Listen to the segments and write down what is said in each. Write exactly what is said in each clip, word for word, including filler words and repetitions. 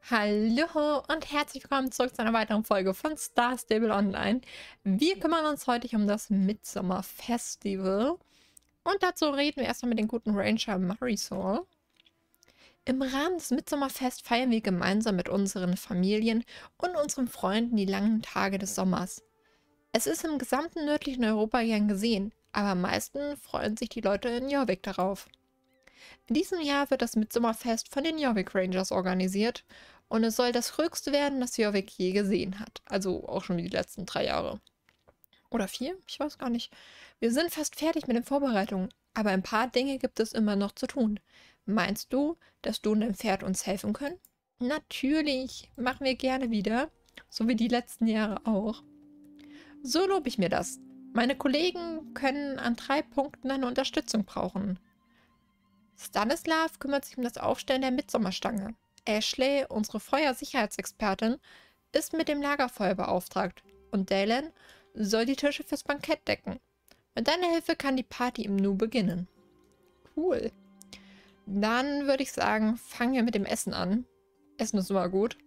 Hallo und herzlich willkommen zurück zu einer weiteren Folge von Star Stable Online. Wir kümmern uns heute um das Midsummer Festival und dazu reden wir erstmal mit dem guten Ranger Marisol. Im Rahmen des Midsommerfest feiern wir gemeinsam mit unseren Familien und unseren Freunden die langen Tage des Sommers. Es ist im gesamten nördlichen Europa gern gesehen, aber am meisten freuen sich die Leute in Jorvik darauf. In diesem Jahr wird das Midsommerfest von den Jorvik Rangers organisiert und es soll das höchste werden, das Jorvik je gesehen hat. Also auch schon wie die letzten drei Jahre. Oder vier? Ich weiß gar nicht. Wir sind fast fertig mit den Vorbereitungen, aber ein paar Dinge gibt es immer noch zu tun. Meinst du, dass du und dein Pferd uns helfen können? Natürlich, machen wir gerne wieder, so wie die letzten Jahre auch. So lobe ich mir das. Meine Kollegen können an drei Punkten eine Unterstützung brauchen. Stanislav kümmert sich um das Aufstellen der Midsommerstange. Ashley, unsere Feuersicherheitsexpertin, ist mit dem Lagerfeuer beauftragt. Und Dalen soll die Tische fürs Bankett decken. Mit deiner Hilfe kann die Party im Nu beginnen. Cool. Dann würde ich sagen, fangen wir mit dem Essen an. Essen ist immer gut.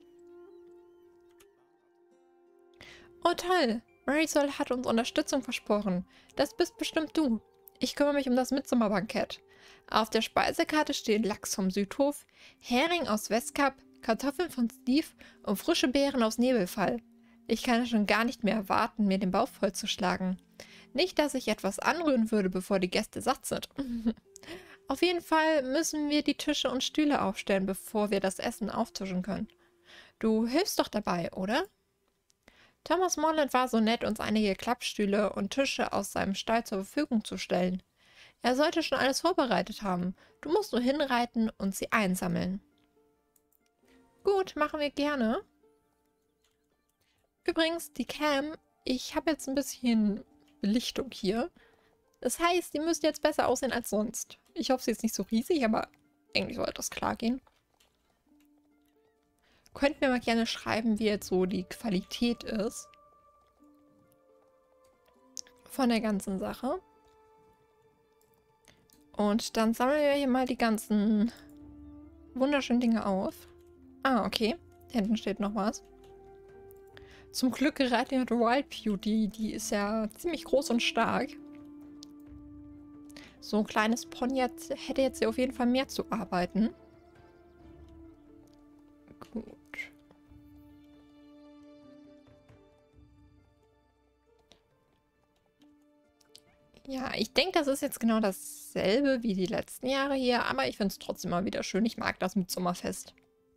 Oh toll, Marisol hat uns Unterstützung versprochen. Das bist bestimmt du. Ich kümmere mich um das Midsommerbankett. Auf der Speisekarte stehen Lachs vom Südhof, Hering aus Westkap, Kartoffeln von Steve und frische Beeren aus Nebelfall. Ich kann schon gar nicht mehr erwarten, mir den Bauch vollzuschlagen. Nicht, dass ich etwas anrühren würde, bevor die Gäste satt sind. Auf jeden Fall müssen wir die Tische und Stühle aufstellen, bevor wir das Essen auftischen können. Du hilfst doch dabei, oder? Thomas Morland war so nett, uns einige Klappstühle und Tische aus seinem Stall zur Verfügung zu stellen. Er sollte schon alles vorbereitet haben. Du musst nur hinreiten und sie einsammeln. Gut, machen wir gerne. Übrigens, die Cam, ich habe jetzt ein bisschen Belichtung hier. Das heißt, die müsste jetzt besser aussehen als sonst. Ich hoffe, sie ist nicht so riesig, aber eigentlich sollte das klar gehen. Könnt mir mal gerne schreiben, wie jetzt so die Qualität ist von der ganzen Sache. Und dann sammeln wir hier mal die ganzen wunderschönen Dinge auf. Ah, okay. Da hinten steht noch was. Zum Glück gerade mit Wild Beauty. Die ist ja ziemlich groß und stark. So ein kleines Pony hätte jetzt hier auf jeden Fall mehr zu arbeiten. Gut. Ja, ich denke, das ist jetzt genau dasselbe wie die letzten Jahre hier, aber ich finde es trotzdem mal wieder schön. Ich mag das Midsommerfest.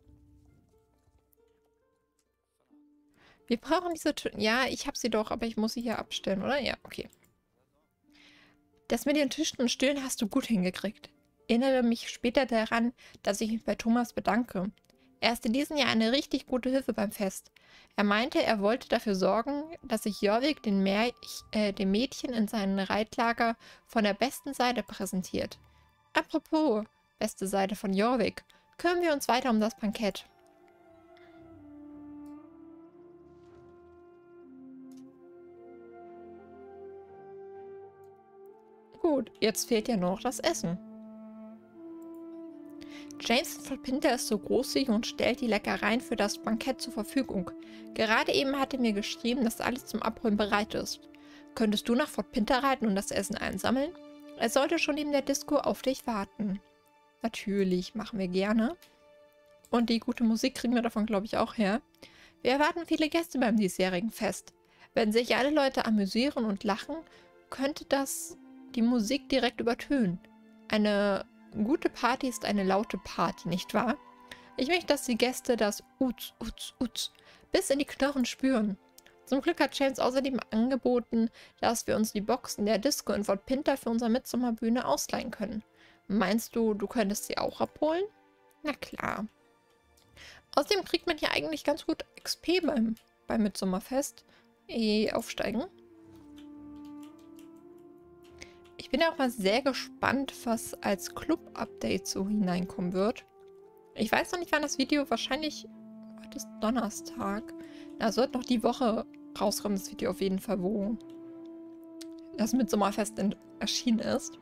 Wir brauchen diese Tü Ja, ich habe sie doch, aber ich muss sie hier abstellen, oder? Ja, okay. Das mit den Tischen und Stühlen hast du gut hingekriegt. Erinnere mich später daran, dass ich mich bei Thomas bedanke. Er ist in diesem Jahr eine richtig gute Hilfe beim Fest. Er meinte, er wollte dafür sorgen, dass sich Jorvik den, äh, dem Mädchen in seinem Reitlager von der besten Seite präsentiert. Apropos, beste Seite von Jorvik, kümmern wir uns weiter um das Bankett. Gut, jetzt fehlt ja nur noch das Essen. Jameson von Pinter ist so großzügig und stellt die Leckereien für das Bankett zur Verfügung. Gerade eben hat er mir geschrieben, dass alles zum Abholen bereit ist. Könntest du nach Fort Pinter reiten und das Essen einsammeln? Er sollte schon neben der Disco auf dich warten. Natürlich, machen wir gerne. Und die gute Musik kriegen wir davon, glaube ich, auch her. Wir erwarten viele Gäste beim diesjährigen Fest. Wenn sich alle Leute amüsieren und lachen, könnte das die Musik direkt übertönen. Eine gute Party ist eine laute Party, nicht wahr? Ich möchte, dass die Gäste das Uts, Uts, Uts bis in die Knochen spüren. Zum Glück hat James außerdem angeboten, dass wir uns die Boxen der Disco in Fort Pinter für unsere Midsommerbühne ausleihen können. Meinst du, du könntest sie auch abholen? Na klar. Außerdem kriegt man hier eigentlich ganz gut X P beim, beim Midsommerfest. E aufsteigen. Ich bin auch mal sehr gespannt, was als Club-Update so hineinkommen wird. Ich weiß noch nicht, wann das Video, wahrscheinlich heute ist Donnerstag. Da wird noch die Woche rauskommen, das Video auf jeden Fall, wo das Midsommerfest erschienen ist.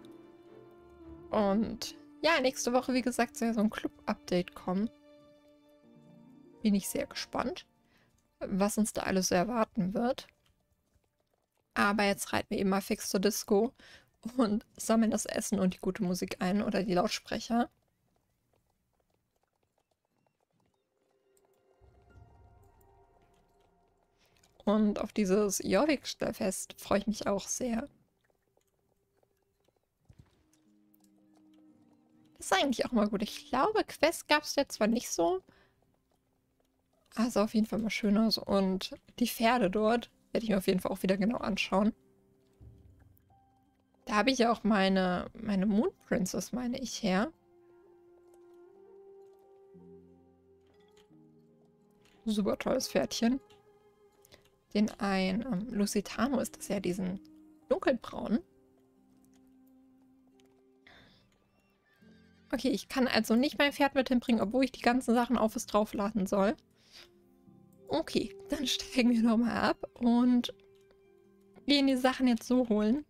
Und ja, nächste Woche, wie gesagt, soll ja so ein Club-Update kommen. bin ich sehr gespannt, was uns da alles so erwarten wird. Aber jetzt reiten wir eben mal fix zur Disco und sammeln das Essen und die gute Musik ein oder die Lautsprecher. Und auf dieses Jorvik-Fest freue ich mich auch sehr. Das ist eigentlich auch mal gut. Ich glaube, Quest gab es jetzt zwar nicht so. Also auf jeden Fall mal schön aus. Und die Pferde dort werde ich mir auf jeden Fall auch wieder genau anschauen. Da habe ich ja auch meine, meine Moon Princess, meine ich, her. Super tolles Pferdchen. Den ein ähm, Lusitano ist das ja, diesen dunkelbraunen. Okay, ich kann also nicht mein Pferd mit hinbringen, obwohl ich die ganzen Sachen auf es draufladen soll. Okay, dann steigen wir nochmal ab und gehen die Sachen jetzt so holen.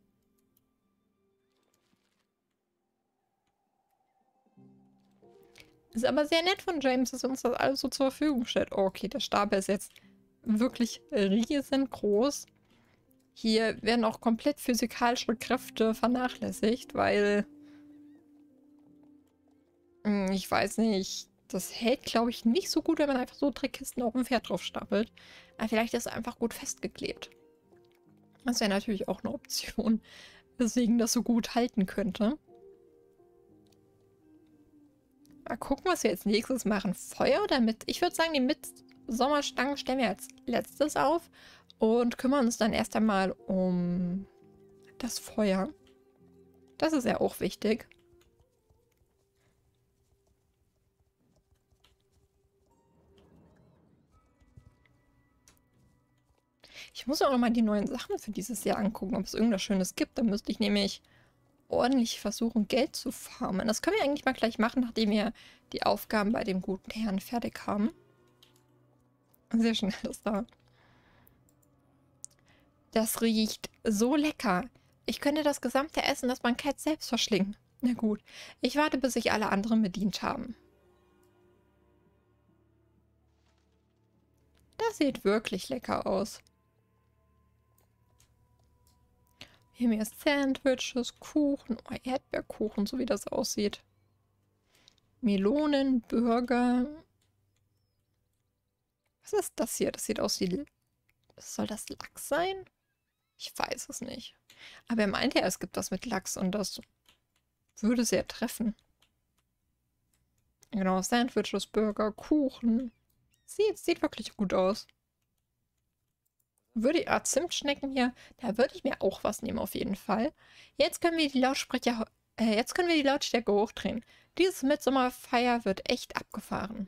Ist aber sehr nett von James, dass er uns das alles so zur Verfügung stellt. Oh, okay, der Stapel ist jetzt wirklich riesengroß. Hier werden auch komplett physikalische Kräfte vernachlässigt, weil... Ich weiß nicht, das hält, glaube ich, nicht so gut, wenn man einfach so Trickkisten auf dem Pferd drauf stapelt. Aber vielleicht ist es einfach gut festgeklebt. Das wäre natürlich auch eine Option, weswegen das so gut halten könnte. Mal gucken, was wir als nächstes machen. Feuer oder mit? Ich würde sagen, die Mitsommerstangen stellen wir als letztes auf und kümmern uns dann erst einmal um das Feuer. Das ist ja auch wichtig. Ich muss auch noch mal die neuen Sachen für dieses Jahr angucken, ob es irgendwas Schönes gibt. Dann müsste ich nämlich ordentlich versuchen, Geld zu farmen. Das können wir eigentlich mal gleich machen, nachdem wir die Aufgaben bei dem guten Herrn fertig haben. Sehr schnell ist da. Das riecht so lecker. Ich könnte das gesamte Essen, das man kennt, selbst verschlingen. Na gut, ich warte, bis sich alle anderen bedient haben. Das sieht wirklich lecker aus. Hier mehr Sandwiches, Kuchen, oh, Erdbeerkuchen, so wie das aussieht. Melonen, Burger. Was ist das hier? Das sieht aus wie... Soll das Lachs sein? Ich weiß es nicht. Aber er meinte ja, es gibt das mit Lachs und das würde sehr treffen. Genau, Sandwiches, Burger, Kuchen. Sieht, sieht wirklich gut aus. Würde ja Zimtschnecken hier, da würde ich mir auch was nehmen auf jeden Fall. Jetzt können wir die Lautsprecher, äh, jetzt können wir die Lautstärke hochdrehen. Dieses Mitsommerfeier wird echt abgefahren.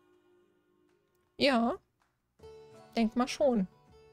Ja, denk mal schon.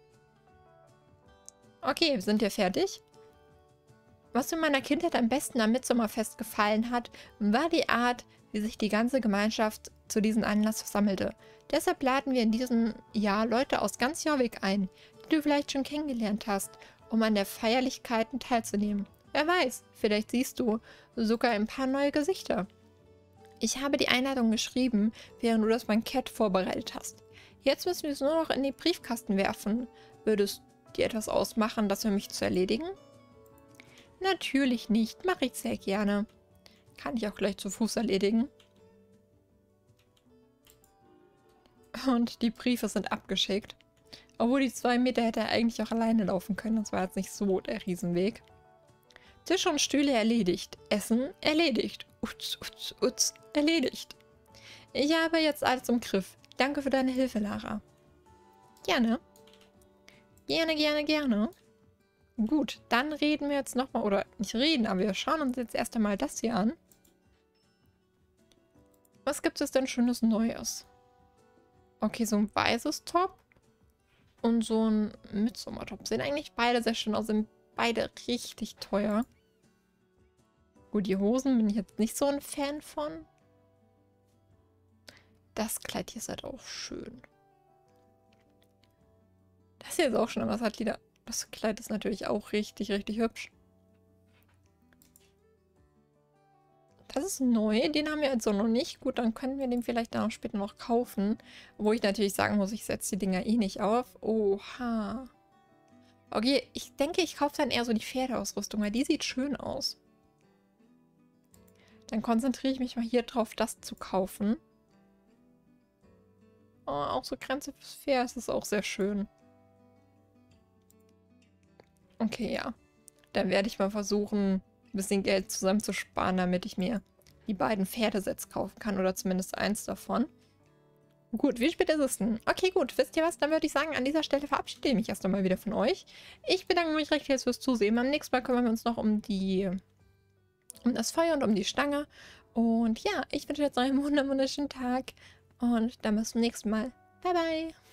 Okay, sind wir fertig? Was mir in meiner Kindheit am besten am Mitsommerfest gefallen hat, war die Art, wie sich die ganze Gemeinschaft zu diesem Anlass versammelte. Deshalb laden wir in diesem Jahr Leute aus ganz Jorvik ein, die du vielleicht schon kennengelernt hast, um an der Feierlichkeiten teilzunehmen. Wer weiß, vielleicht siehst du sogar ein paar neue Gesichter. Ich habe die Einladung geschrieben, während du das Bankett vorbereitet hast. Jetzt müssen wir es nur noch in den Briefkasten werfen. Würdest du dir etwas ausmachen, das für mich zu erledigen? Natürlich nicht, mache ich sehr gerne. Kann ich auch gleich zu Fuß erledigen. Und die Briefe sind abgeschickt. Obwohl die zwei Meter hätte er eigentlich auch alleine laufen können. Das war jetzt nicht so der Riesenweg. Tisch und Stühle erledigt. Essen erledigt. Utz, utz, utz, erledigt. Ich habe jetzt alles im Griff. Danke für deine Hilfe, Lara. Gerne. Gerne, gerne, gerne. Gut, dann reden wir jetzt nochmal, oder nicht reden, aber wir schauen uns jetzt erst einmal das hier an. Was gibt es denn Schönes Neues? Okay, so ein weißes Top und so ein Mitsommertop. Sehen eigentlich beide sehr schön aus, sind beide richtig teuer. Gut, die Hosen bin ich jetzt nicht so ein Fan von. Das Kleid hier ist halt auch schön. Das hier ist auch schon, aber das hat wieder... Das Kleid ist natürlich auch richtig, richtig hübsch. Das ist neu, den haben wir also noch nicht. Gut, dann können wir den vielleicht dann auch später noch kaufen. Wo ich natürlich sagen muss, ich setze die Dinger eh nicht auf. Oha. Okay, ich denke, ich kaufe dann eher so die Pferdeausrüstung, weil die sieht schön aus. Dann konzentriere ich mich mal hier drauf, das zu kaufen. Oh, auch so Grenze fürs Pferd, das ist auch sehr schön. Okay, ja. Dann werde ich mal versuchen, ein bisschen Geld zusammenzusparen, damit ich mir die beiden Pferdesets kaufen kann. Oder zumindest eins davon. Gut, wie spät ist es denn? Okay, gut. Wisst ihr was? Dann würde ich sagen, an dieser Stelle verabschiede ich mich erst einmal wieder von euch. Ich bedanke mich recht herzlich fürs Zusehen. Beim nächsten Mal kümmern wir uns noch um die... um das Feuer und um die Stange. Und ja, ich wünsche jetzt noch einen wunderschönen Tag. Und dann bis zum nächsten Mal. Bye, bye.